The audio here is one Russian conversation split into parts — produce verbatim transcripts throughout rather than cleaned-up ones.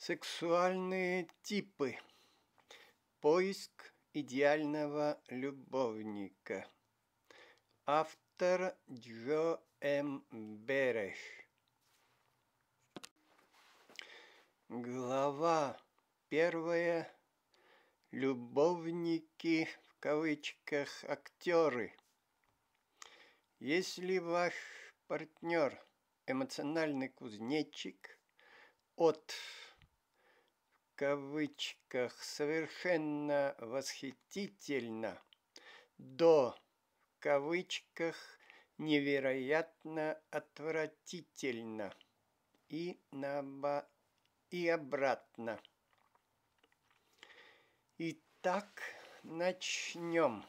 Сексуальные типы. Поиск идеального любовника. Автор Джо М. Береш. Глава первая. Любовники в кавычках актеры. Если ваш партнер эмоциональный кузнечик от в кавычках совершенно восхитительно до в кавычках невероятно отвратительно и, наобо... и обратно. Итак, начнем.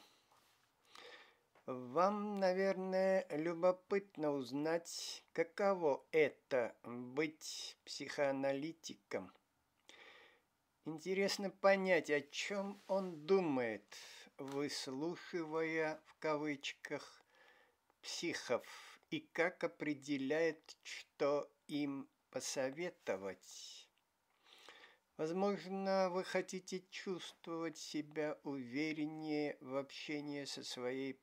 Вам, наверное, любопытно узнать, каково это быть психоаналитиком. Интересно понять, о чем он думает, выслушивая в кавычках психов, и как определяет, что им посоветовать. Возможно, вы хотите чувствовать себя увереннее в общении со своей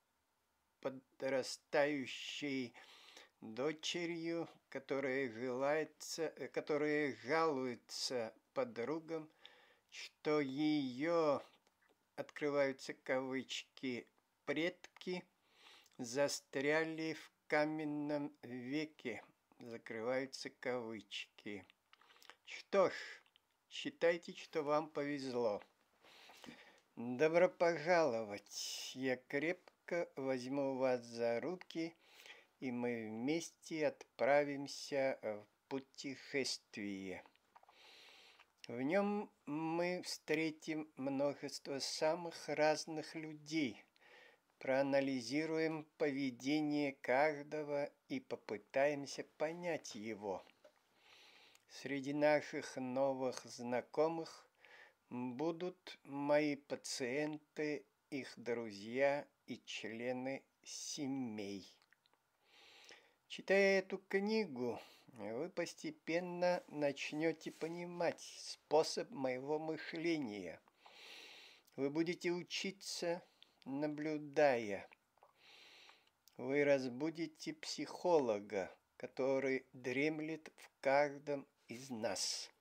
подрастающей дочерью, которая желается, которая жалуется подругам, что ее, открываются кавычки, предки застряли в каменном веке, закрываются кавычки. Что ж, считайте, что вам повезло. Добро пожаловать! Я крепко возьму вас за руки, и мы вместе отправимся в путешествие. В нем мы встретим множество самых разных людей, проанализируем поведение каждого и попытаемся понять его. Среди наших новых знакомых будут мои пациенты, их друзья и члены семей. Читая эту книгу, вы постепенно начнете понимать способ моего мышления. Вы будете учиться, наблюдая. Вы разбудите психолога, который дремлет в каждом из нас.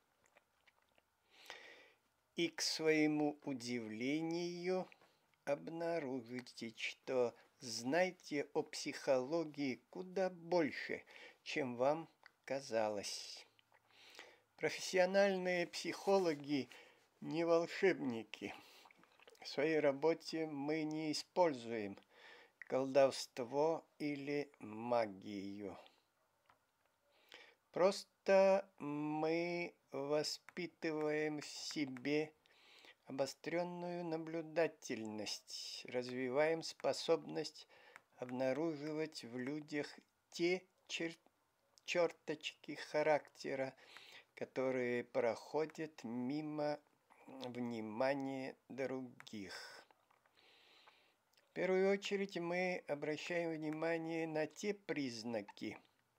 И к своему удивлению обнаружите, что знаете о психологии куда больше, чем вам казалось. Профессиональные психологи не волшебники. В своей работе мы не используем колдовство или магию. Просто мы воспитываем в себе обостренную наблюдательность, развиваем способность обнаруживать в людях те чер- черточки характера, которые проходят мимо внимания других. В первую очередь мы обращаем внимание на те признаки,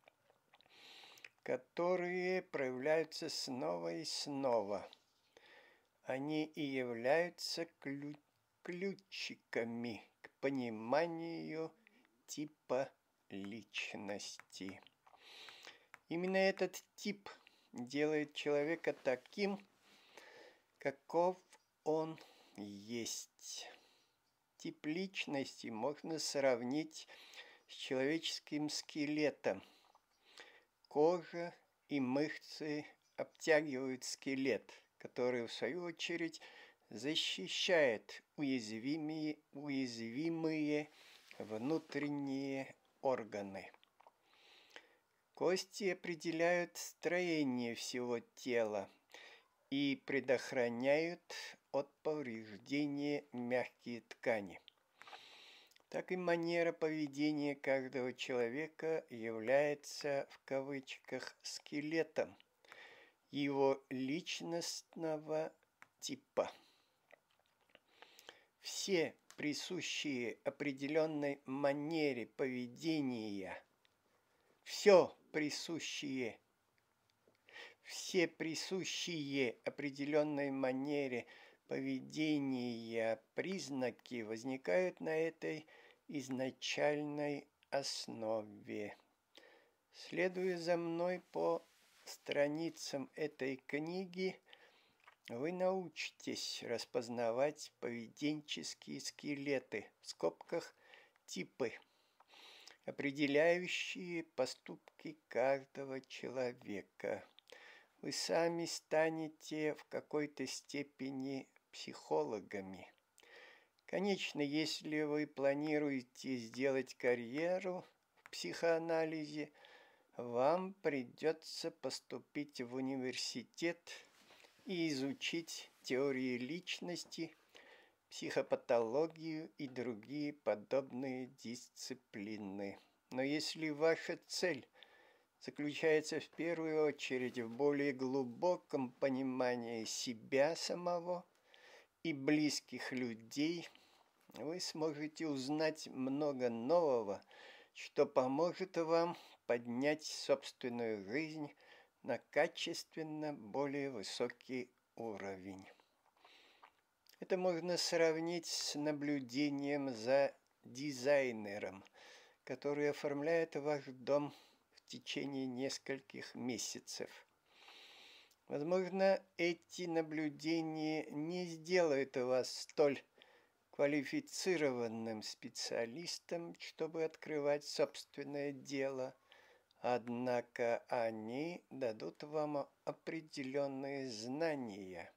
которые проявляются снова и снова. Они и являются ключ- ключиками к пониманию типа личности. Именно этот тип делает человека таким, каков он есть. Тип личности можно сравнить с человеческим скелетом. Кожа и мышцы обтягивают скелет, который, в свою очередь, защищает уязвимые, уязвимые внутренние органы. Кости определяют строение всего тела и предохраняют от повреждения мягкие ткани. Так и манера поведения каждого человека является в кавычках скелетом его личностного типа. Все присущие определенной манере поведения, все присущие, все присущие определенной манере поведения признаки возникают на этой изначальной основе. Следуя за мной по страницам этой книги, вы научитесь распознавать поведенческие скелеты, в скобках типы, определяющие поступки каждого человека. Вы сами станете в какой-то степени психологами. Конечно, если вы планируете сделать карьеру в психоанализе, вам придется поступить в университет и изучить теории личности, психопатологию и другие подобные дисциплины. Но если ваша цель заключается в первую очередь в более глубоком понимании себя самого и близких людей, вы сможете узнать много нового, что поможет вам поднять собственную жизнь на качественно более высокий уровень. Это можно сравнить с наблюдением за дизайнером, который оформляет ваш дом в течение нескольких месяцев. Возможно, эти наблюдения не сделают вас столь квалифицированным специалистом, чтобы открывать собственное дело, однако они дадут вам определенные знания,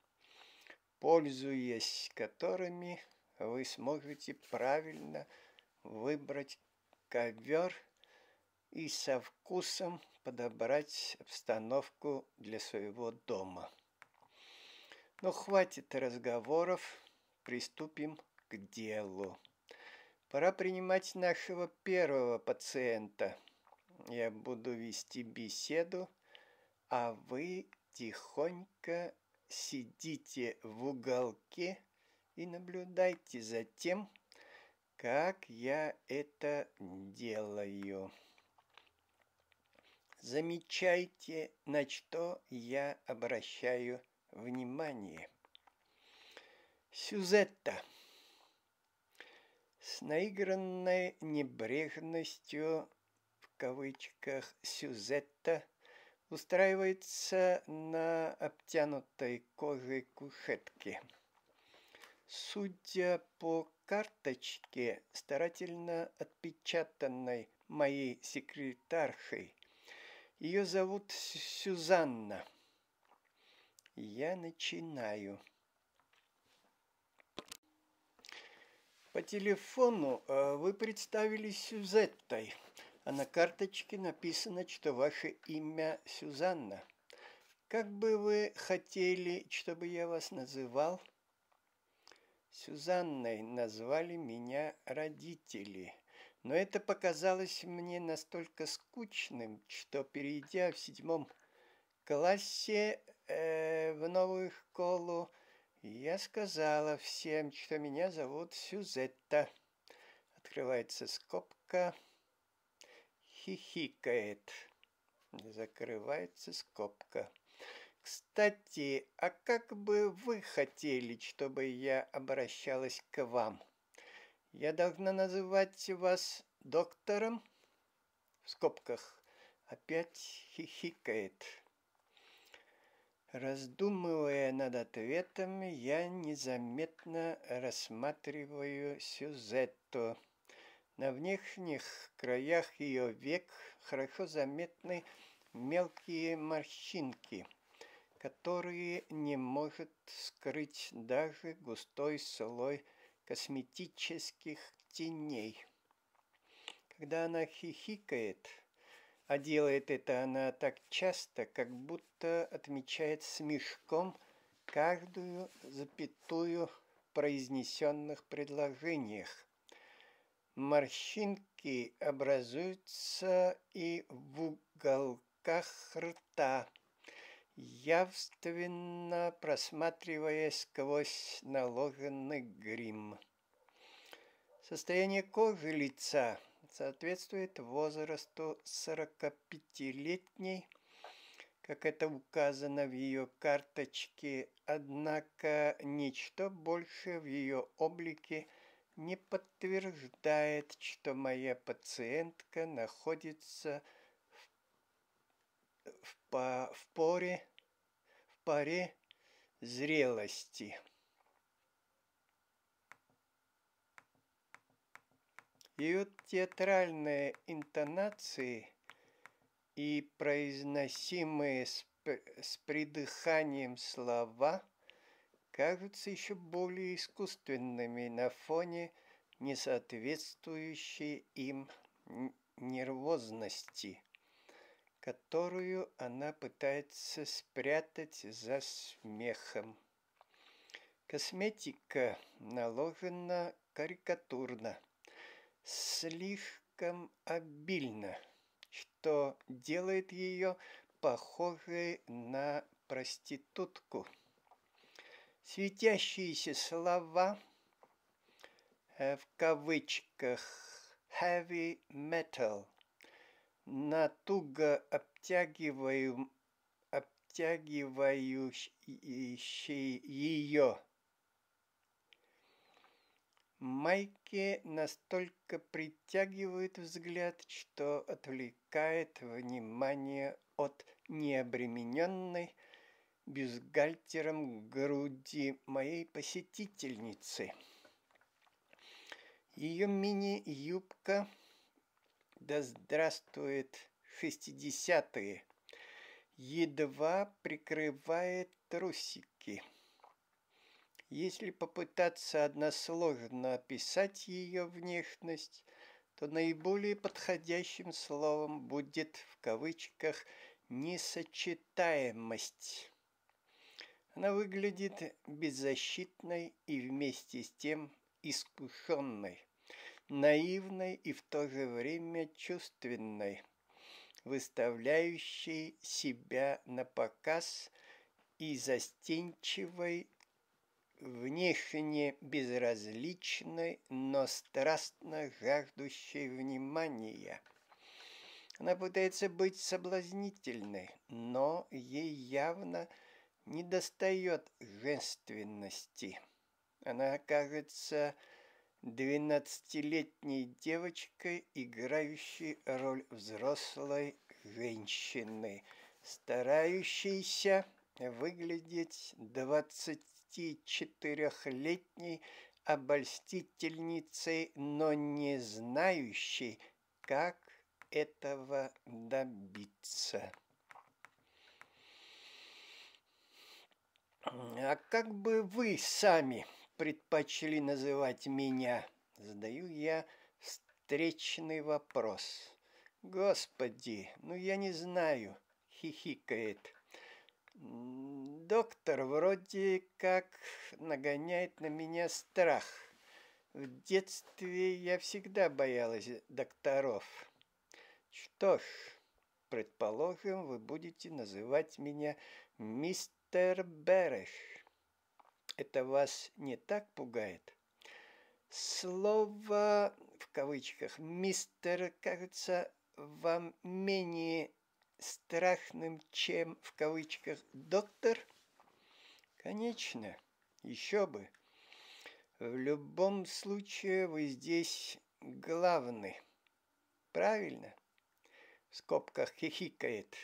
пользуясь которыми вы сможете правильно выбрать ковер и со вкусом подобрать обстановку для своего дома. Но хватит разговоров, приступим к делу. Пора принимать нашего первого пациента. Я буду вести беседу, а вы тихонько сидите в уголке и наблюдайте за тем, как я это делаю. Замечайте, на что я обращаю внимание. Сюзетта с наигранной небрежностью, в кавычках, Сюзетта устраивается на обтянутой кожей кушетке. Судя по карточке, старательно отпечатанной моей секретаршей, ее зовут Сюзанна. Я начинаю. По телефону вы представились Сюзеттой, а на карточке написано, что ваше имя Сюзанна. Как бы вы хотели, чтобы я вас называл? Сюзанной назвали меня родители, но это показалось мне настолько скучным, что, перейдя в седьмом классе э, в новую школу, я сказала всем, что меня зовут Сюзетта. Открывается скобка. Хихикает. Закрывается скобка. Кстати, а как бы вы хотели, чтобы я обращалась к вам? Я должна называть вас доктором? В скобках. Опять хихикает. Раздумывая над ответом, я незаметно рассматриваю Сюзетту. На внешних краях ее век хорошо заметны мелкие морщинки, которые не может скрыть даже густой слой косметических теней. Когда она хихикает, а делает это она так часто, как будто отмечает смешком каждую запятую в произнесенных предложениях. Морщинки образуются и в уголках рта, явственно просматриваясь сквозь наложенный грим. Состояние кожи лица соответствует возрасту сорокапятилетней, как это указано в ее карточке, однако ничто больше в ее облике не подтверждает, что моя пациентка находится в, по, в, поре, в паре зрелости. Ее театральные интонации и произносимые с, с придыханием слова кажутся еще более искусственными на фоне несоответствующей им нервозности, которую она пытается спрятать за смехом. Косметика наложена карикатурно, слишком обильно, что делает ее похожей на проститутку. Светящиеся слова, в кавычках heavy metal, на туго обтягиваю, обтягивающие ее майки настолько притягивают взгляд, что отвлекает внимание от необремененной бюстгальтером груди моей посетительницы. Ее мини-юбка, да здравствует шестидесятые, едва прикрывает трусики. Если попытаться односложно описать ее внешность, то наиболее подходящим словом будет в кавычках «несочетаемость». Она выглядит беззащитной и вместе с тем искушенной, наивной и в то же время чувственной, выставляющей себя на показ и застенчивой, внешне безразличной, но страстно жаждущей внимания. Она пытается быть соблазнительной, но ей явно недостает женственности. Она кажется двенадцатилетней девочкой, играющей роль взрослой женщины, старающейся выглядеть двадцатичетырехлетней обольстительницей, но не знающей, как этого добиться. А как бы вы сами предпочли называть меня? Задаю я встречный вопрос. Господи, ну я не знаю, хихикает. Доктор вроде как нагоняет на меня страх. В детстве я всегда боялась докторов. Что ж, предположим, вы будете называть меня мистер Береш. Это вас не так пугает? Слово, в кавычках, мистер кажется вам менее страшным, чем, в кавычках, доктор? Конечно, еще бы. В любом случае вы здесь главный. Правильно? В скобках хихикает.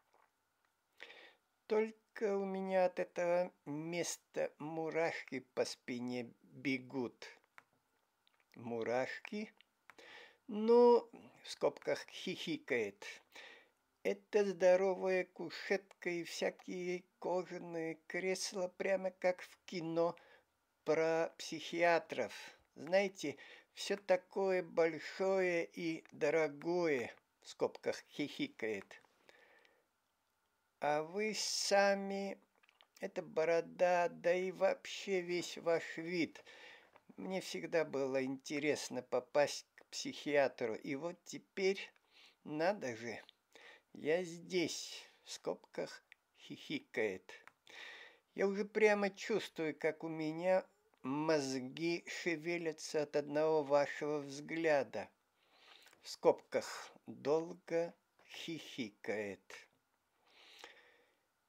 Только у меня от этого места мурашки по спине бегут. Мурашки? Ну, в скобках хихикает. Это здоровая кушетка и всякие кожаные кресла, прямо как в кино про психиатров. Знаете, все такое большое и дорогое, в скобках хихикает. А вы сами, эта борода, да и вообще весь ваш вид. Мне всегда было интересно попасть к психиатру, и вот теперь, надо же, я здесь, в скобках хихикает. Я уже прямо чувствую, как у меня мозги шевелятся от одного вашего взгляда. В скобках долго хихикает.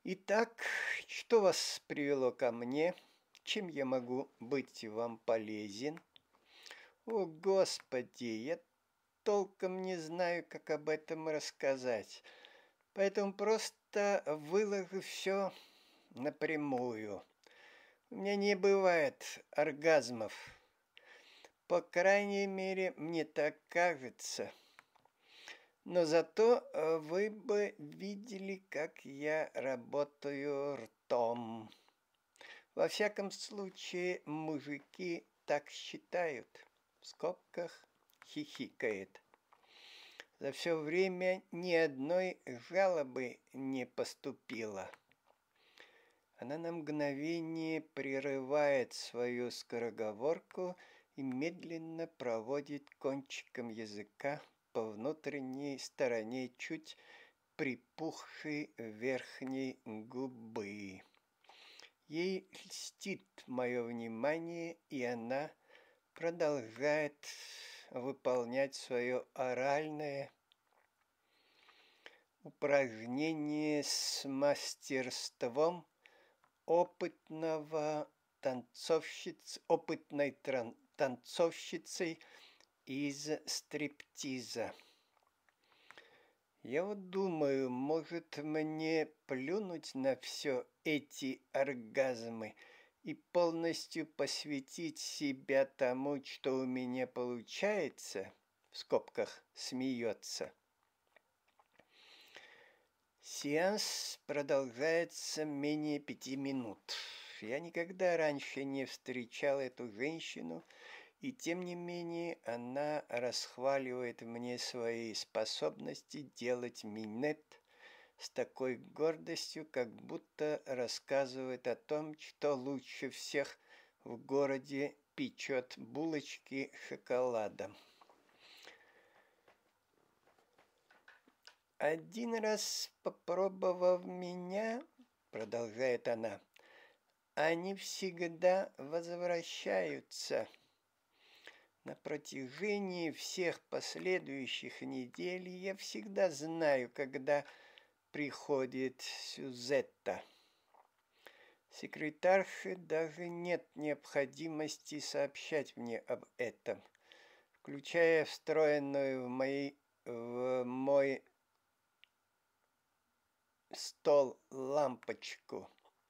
Итак, что вас привело ко мне? Чем я могу быть вам полезен? О, Господи, я толком не знаю, как об этом рассказать, поэтому просто выложу все напрямую. У меня не бывает оргазмов. По крайней мере, мне так кажется. Но зато вы бы видели, как я работаю ртом. Во всяком случае, мужики так считают. В скобках хихикает. За все время ни одной жалобы не поступило. Она на мгновение прерывает свою скороговорку и медленно проводит кончиком языка по внутренней стороне чуть припухшей верхней губы. Ей льстит мое внимание, и она продолжает выполнять свое оральное упражнение с мастерством опытного танцовщиц, опытной тран, танцовщицей из стриптиза. Я вот думаю, может мне плюнуть на все эти оргазмы и полностью посвятить себя тому, что у меня получается, в скобках смеется. Сеанс продолжается менее пяти минут. Я никогда раньше не встречал эту женщину, и тем не менее она расхваливает мне свои способности делать минет с такой гордостью, как будто рассказывает о том, что лучше всех в городе печет булочки шоколадом. Один раз попробовав меня, продолжает она, они всегда возвращаются. На протяжении всех последующих недель я всегда знаю, когда приходит Сюзетта. Секретарше даже нет необходимости сообщать мне об этом, включая встроенную в, мои, в мой стол лампочку.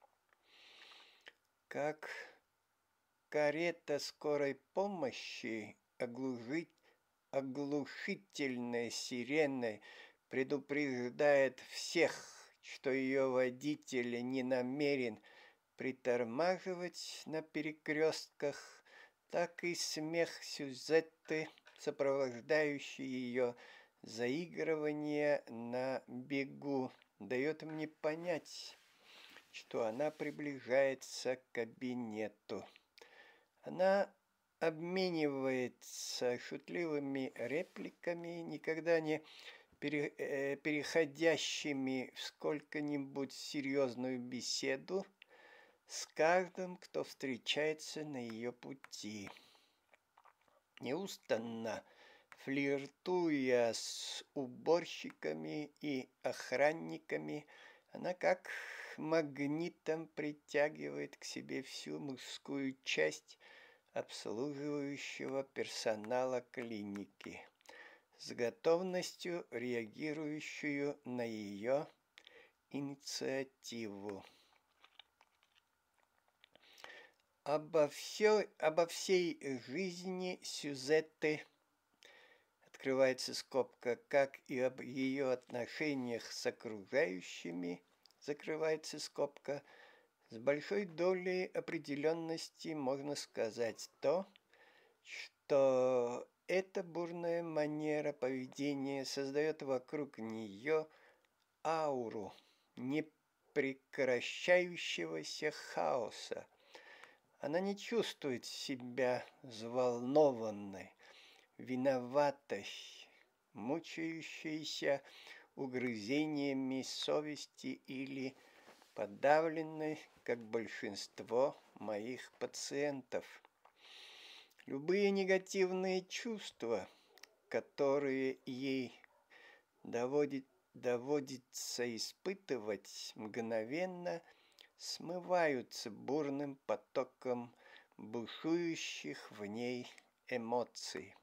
Как карета скорой помощи оглушить, оглушительной сиреной предупреждает всех, что ее водитель не намерен притормаживать на перекрестках, так и смех Сюзетты, сопровождающий ее заигрывание на бегу, дает мне понять, что она приближается к кабинету. Она обменивается шутливыми репликами, никогда не пере, э, переходящими в сколько-нибудь серьезную беседу с каждым, кто встречается на ее пути. Неустанно флиртуя с уборщиками и охранниками, она как магнитом притягивает к себе всю мужскую часть обслуживающего персонала клиники, с готовностью реагирующую на ее инициативу. Обо, все, обо всей жизни Сюзетты, открывается скобка, как и об ее отношениях с окружающими, закрывается скобка, с большой долей определенности можно сказать то, что эта бурная манера поведения создает вокруг нее ауру непрекращающегося хаоса. Она не чувствует себя взволнованной, виноватой, мучающейся угрызениями совести или подавленной, как большинство моих пациентов. Любые негативные чувства, которые ей доводит, доводится испытывать, мгновенно смываются бурным потоком бушующих в ней эмоций.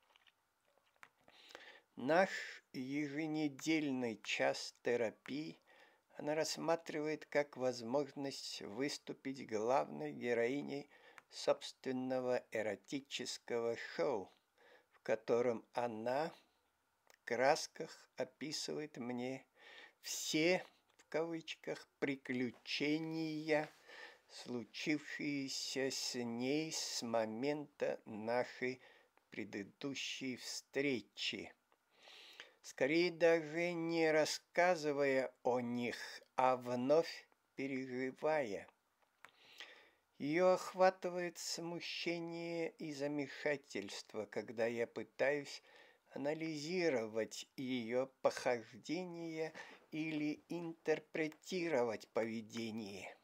Наш еженедельный час терапии она рассматривает как возможность выступить главной героиней собственного эротического шоу, в котором она в красках описывает мне все, в кавычках, приключения, случившиеся с ней с момента нашей предыдущей встречи. Скорее даже не рассказывая о них, а вновь переживая. Ее охватывает смущение и замешательство, когда я пытаюсь анализировать ее похождения или интерпретировать поведение.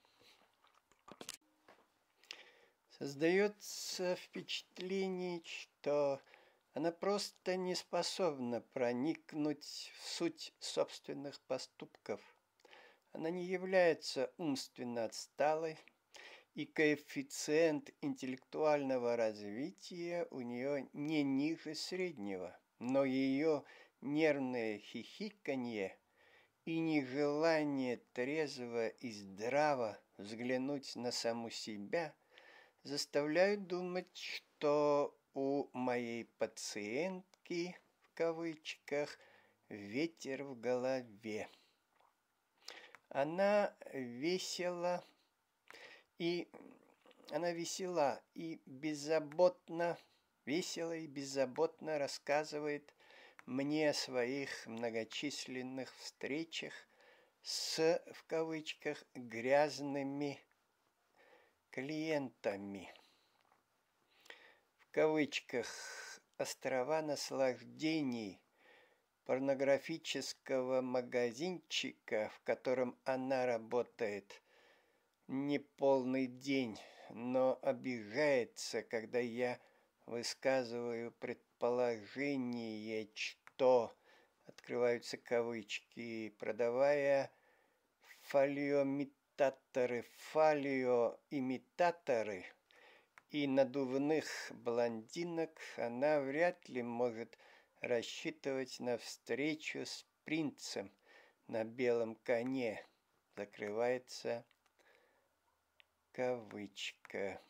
Создается впечатление, что она просто не способна проникнуть в суть собственных поступков. Она не является умственно отсталой, и коэффициент интеллектуального развития у нее не ниже среднего, но ее нервное хихиканье и нежелание трезво и здраво взглянуть на саму себя заставляют думать, что у моей пациентки, в кавычках, ветер в голове. Она весела и она весела и беззаботно, весело и беззаботно рассказывает мне о своих многочисленных встречах с, в кавычках, грязными клиентами. В кавычках острова наслаждений порнографического магазинчика, в котором она работает не полный день, но обижается, когда я высказываю предположение, что, открываются кавычки, продавая фалиоимитаторы, фалиоимитаторы и надувных блондинок, она вряд ли может рассчитывать на встречу с принцем на белом коне. Закрывается кавычка.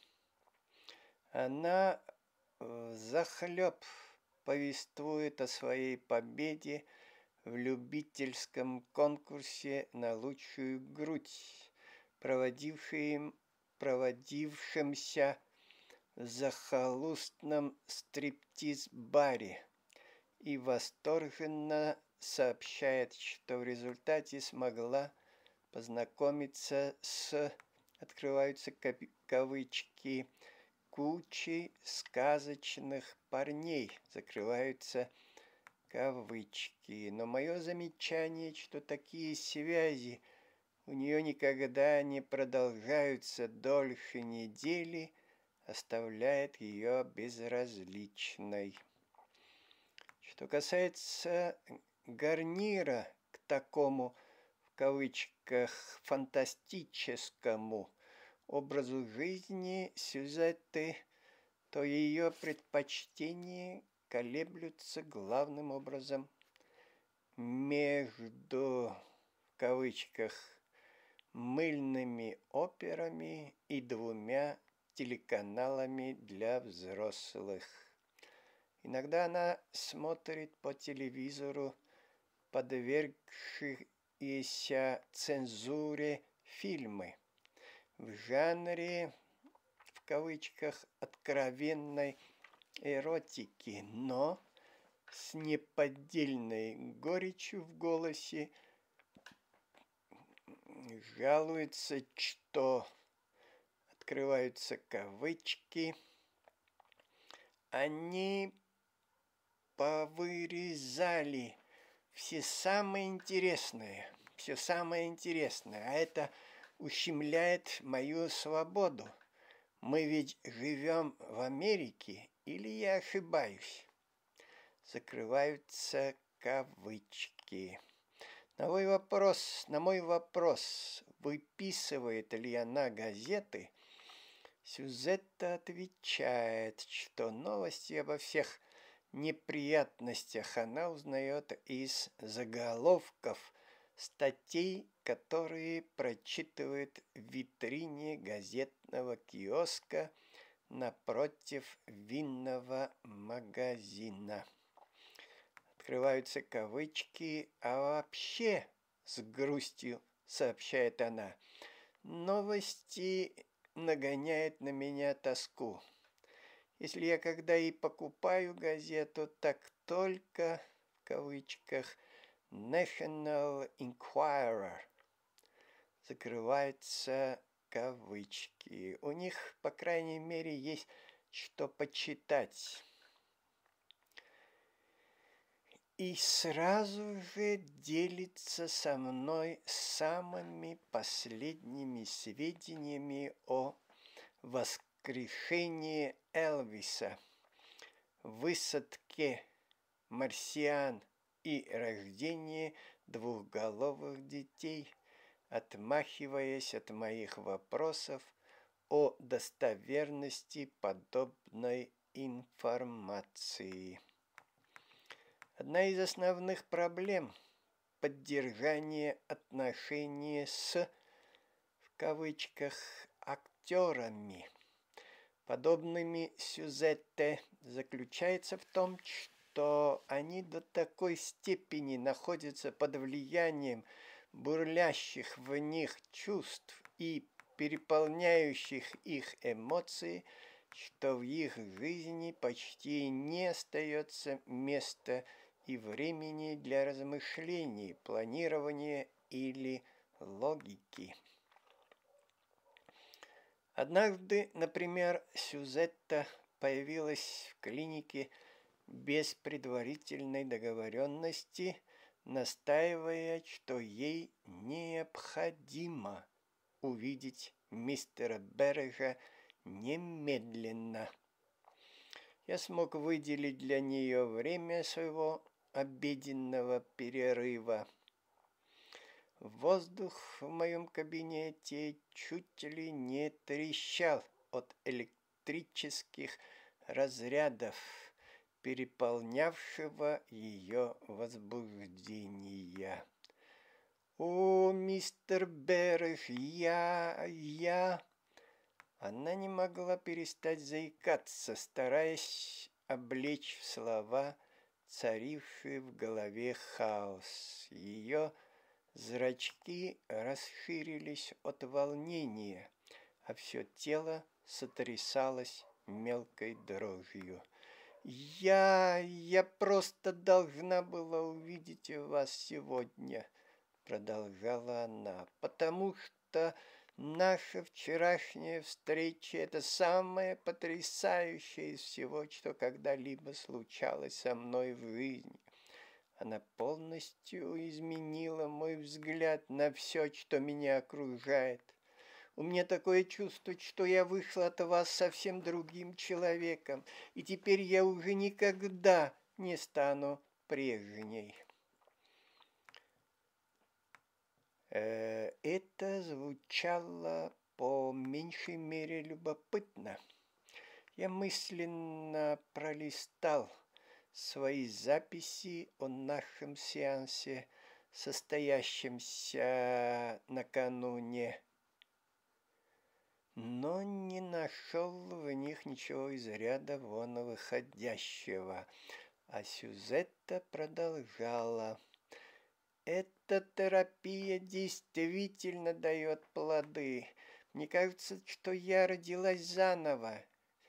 Она взахлеб повествует о своей победе в любительском конкурсе на лучшую грудь, проводившем, проводившемся в захолустном стриптиз-баре, и восторженно сообщает, что в результате смогла познакомиться с, открываются кавычки, кучей сказочных парней, закрываются кавычки. Но мое замечание, что такие связи у нее никогда не продолжаются дольше недели, оставляет ее безразличной. Что касается гарнира к такому, в кавычках, фантастическому образу жизни Сюзетты, то ее предпочтения колеблются главным образом между, в кавычках, мыльными операми и двумя телеканалами для взрослых. Иногда она смотрит по телевизору подвергшиеся цензуре фильмы в жанре, в кавычках, откровенной эротики, но с неподдельной горечью в голосе жалуется, что, открываются кавычки, они повырезали все самое интересное, все самое интересное, а это ущемляет мою свободу. Мы ведь живем в Америке, или я ошибаюсь? Закрываются кавычки. На мой вопрос, на мой вопрос, выписывает ли она газеты, Сюзетта отвечает, что новости обо всех неприятностях она узнает из заголовков статей, которые прочитывает в витрине газетного киоска напротив винного магазина. Открываются кавычки, а вообще, с грустью сообщает она, новости нагоняют на меня тоску. Если я когда и покупаю газету, так только, в кавычках, National Enquirer. Закрываются кавычки. У них, по крайней мере, есть что почитать. И сразу же делится со мной самыми последними сведениями о воскрешении Элвиса, высадке марсиан и рождении двухголовых детей, отмахиваясь от моих вопросов о достоверности подобной информации. Одна из основных проблем – поддержание отношений с, в кавычках, актерами, подобными Сюзетте, заключается в том, что они до такой степени находятся под влиянием бурлящих в них чувств и переполняющих их эмоций, что в их жизни почти не остается места и времени для размышлений, планирования или логики. Однажды, например, Сюзетта появилась в клинике без предварительной договоренности, настаивая, что ей необходимо увидеть мистера Бережа немедленно. Я смог выделить для нее время своего обеденного перерыва. Воздух в моем кабинете чуть ли не трещал от электрических разрядов, переполнявшего ее возбуждения. «О, мистер Береж, я... я...» Она не могла перестать заикаться, стараясь облечь в слова царивший в голове хаос. Ее зрачки расширились от волнения, а все тело сотрясалось мелкой дрожью. «Я... я просто должна была увидеть вас сегодня», — продолжала она, «потому что наша вчерашняя встреча – это самое потрясающее из всего, что когда-либо случалось со мной в жизни. Она полностью изменила мой взгляд на все, что меня окружает. У меня такое чувство, что я вышла от вас совсем другим человеком, и теперь я уже никогда не стану прежней». Это звучало по меньшей мере любопытно. Я мысленно пролистал свои записи о нашем сеансе, состоящемся накануне, но не нашел в них ничего из ряда вон выходящего, а Сюзетта продолжала. «Эта терапия действительно дает плоды. Мне кажется, что я родилась заново.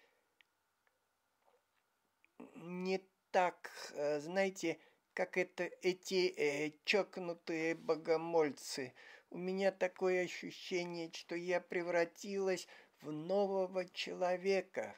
Не так, знаете, как это эти э, чокнутые богомольцы. У меня такое ощущение, что я превратилась в нового человека».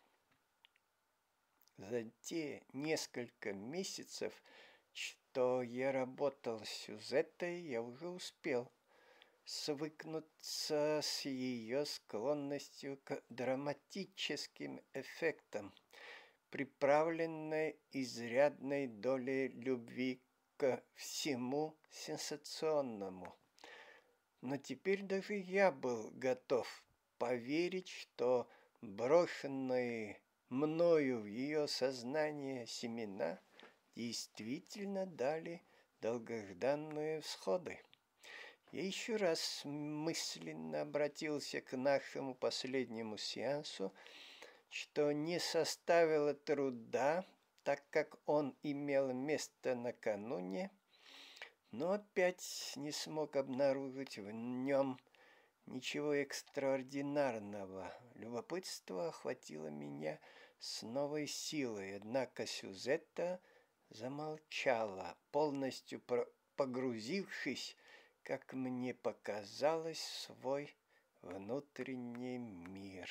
За те несколько месяцев, что я работал с Сюзеттой, я уже успел свыкнуться с ее склонностью к драматическим эффектам, приправленной изрядной долей любви ко всему сенсационному. Но теперь даже я был готов поверить, что брошенные мною в ее сознание семена действительно дали долгожданные всходы. Я еще раз мысленно обратился к нашему последнему сеансу, что не составило труда, так как он имел место накануне, но опять не смог обнаружить в нем ничего экстраординарного. Любопытство охватило меня с новой силой, однако Сюзетта замолчала, полностью погрузившись, как мне показалось, в свой внутренний мир.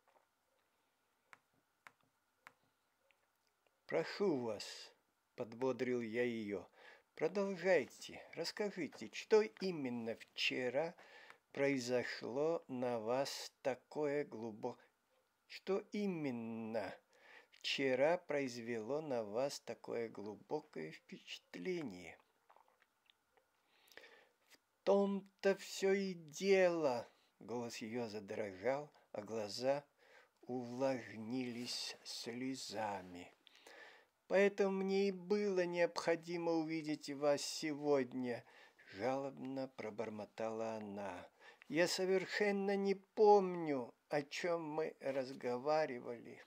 «Прошу вас», — подбодрил я ее, — «продолжайте, расскажите, что именно вчера произошло на вас такое глубокое, что именно вчера произвело на вас такое глубокое впечатление?» «В том-то все и дело», — голос ее задрожал, а глаза увлажнились слезами. «Поэтому мне и было необходимо увидеть вас сегодня», — жалобно пробормотала она. «Я совершенно не помню, о чем мы разговаривали».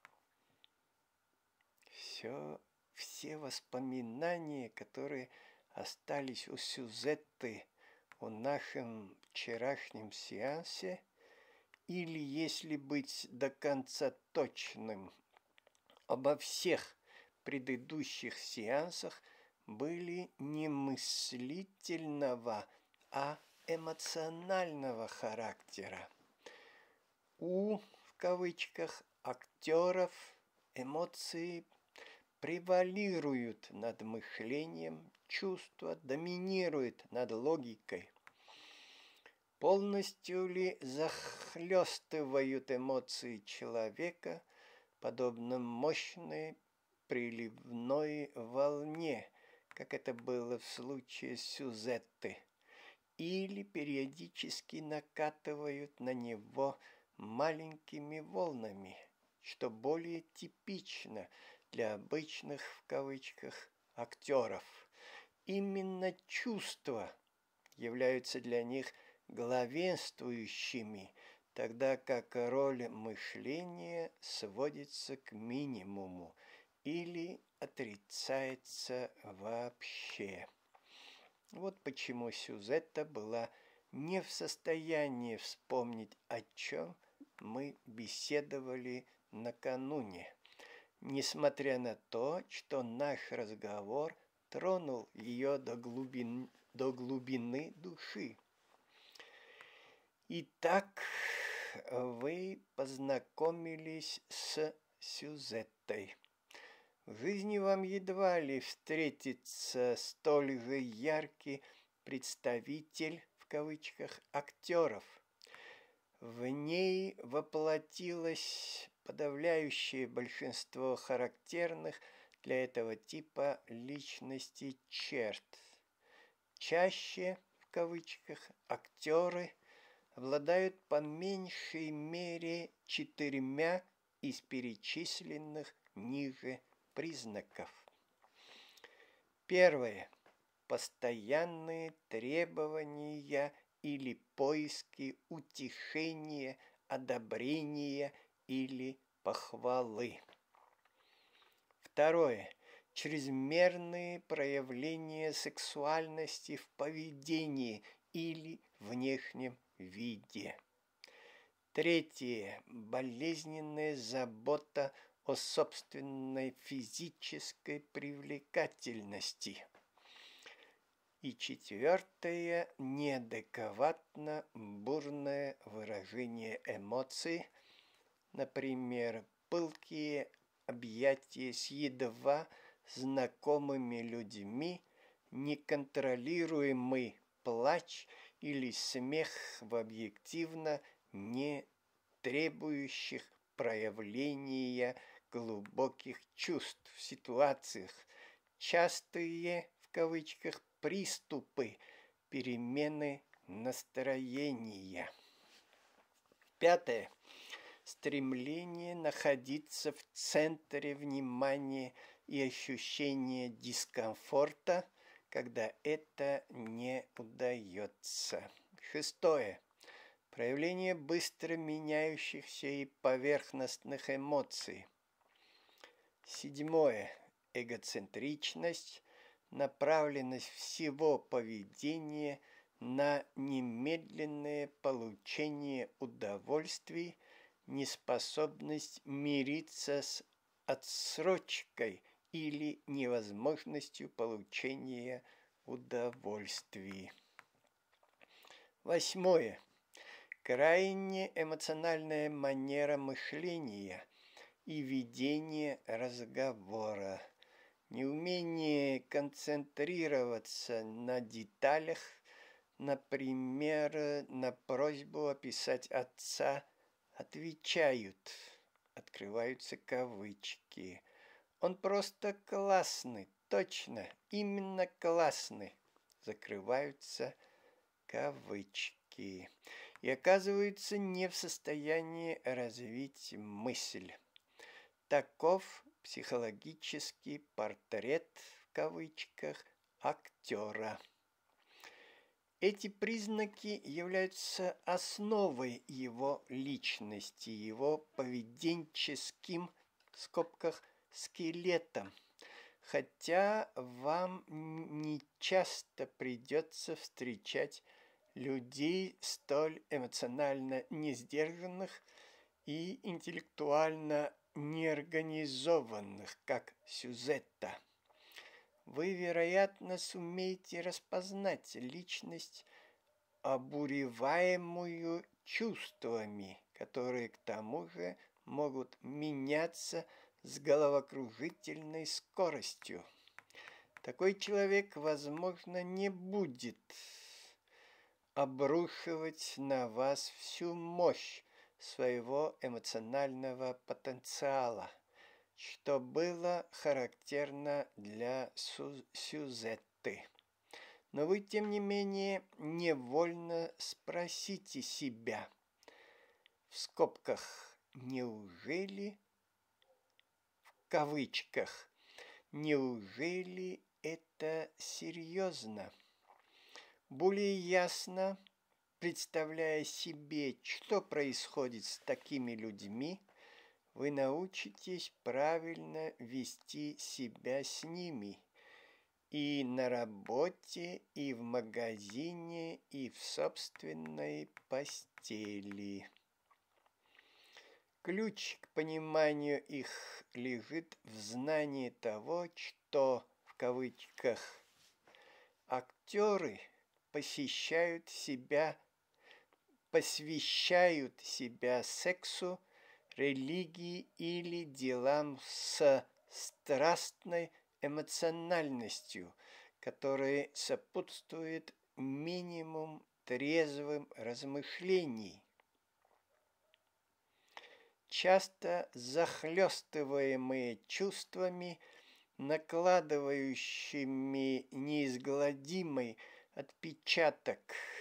Все, все воспоминания, которые остались у Сюзетты о нашем вчерашнем сеансе, или, если быть до конца точным, обо всех предыдущих сеансах, были не мыслительного, а эмоционального характера. У, в кавычках, актеров эмоции превалируют над мышлением, чувства доминируют над логикой. Полностью ли захлестывают эмоции человека, подобно мощной приливной волне, как это было в случае Сюзетты, или периодически накатывают на него маленькими волнами, что более типично для обычных, в кавычках, актеров. Именно чувства являются для них главенствующими, тогда как роль мышления сводится к минимуму или отрицается вообще. Вот почему Сюзетта была не в состоянии вспомнить, о чем мы беседовали накануне, несмотря на то, что наш разговор тронул ее до глубин, до глубины души. Итак, вы познакомились с Сюзеттой. В жизни вам едва ли встретится столь же яркий представитель, в кавычках, актеров. В ней воплотилось подавляющее большинство характерных для этого типа личности черт. Чаще, в кавычках, актеры обладают по меньшей мере четырьмя из перечисленных ниже признаков. Первое. Постоянные требования или поиски утешения, одобрения или похвалы. Второе. Чрезмерные проявления сексуальности в поведении или внешнем виде. Третье. Болезненная забота о собственной физической привлекательности. И четвертое. Неадекватно бурное выражение эмоций, например, пылкие объятия с едва знакомыми людьми, неконтролируемый плач или смех в объективно не требующих проявления глубоких чувств в ситуациях, частые, в кавычках приступы, перемены настроения. Пятое. Стремление находиться в центре внимания и ощущение дискомфорта, когда это не удается. Шестое. Проявление быстро меняющихся и поверхностных эмоций. Седьмое. Эгоцентричность, направленность всего поведения на немедленное получение удовольствий, неспособность мириться с отсрочкой или невозможностью получения удовольствий. Восьмое. Крайне эмоциональная манера мышления и ведения разговора. Неумение концентрироваться на деталях, например, на просьбу описать отца, отвечают, открываются кавычки. Он просто классный, точно, именно классный, закрываются кавычки. И оказываются не в состоянии развить мысль. Таков психологический портрет, в кавычках, актера. Эти признаки являются основой его личности, его поведенческим, в скобках, скелетом. Хотя вам не часто придется встречать людей столь эмоционально несдержанных и интеллектуально неорганизованных, как Сюзетта. Вы, вероятно, сумеете распознать личность, обуреваемую чувствами, которые к тому же могут меняться с головокружительной скоростью. Такой человек, возможно, не будет обрушивать на вас всю мощь своего эмоционального потенциала, что было характерно для Сюзетты. Но вы, тем не менее, невольно спросите себя, в скобках, неужели, в кавычках, неужели это серьезно? Более ясно, представляя себе, что происходит с такими людьми, вы научитесь правильно вести себя с ними и на работе, и в магазине, и в собственной постели. Ключ к пониманию их лежит в знании того, что, в кавычках, актеры посещают себя, посвящают себя сексу, религии или делам с страстной эмоциональностью, которые сопутствует минимум трезвым размышлений. Часто захлестываемые чувствами, накладывающими неизгладимый отпечаток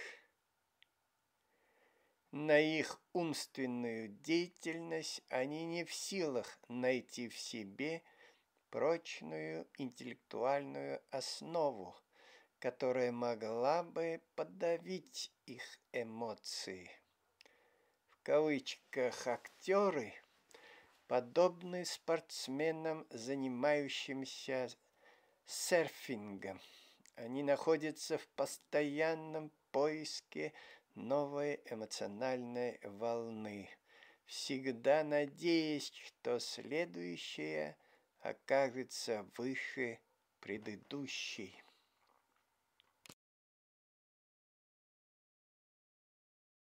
на их умственную деятельность, они не в силах найти в себе прочную интеллектуальную основу, которая могла бы подавить их эмоции. В кавычках актеры подобны спортсменам, занимающимся серфингом. Они находятся в постоянном поиске новой эмоциональной волны, всегда надеясь, что следующая окажется выше предыдущей.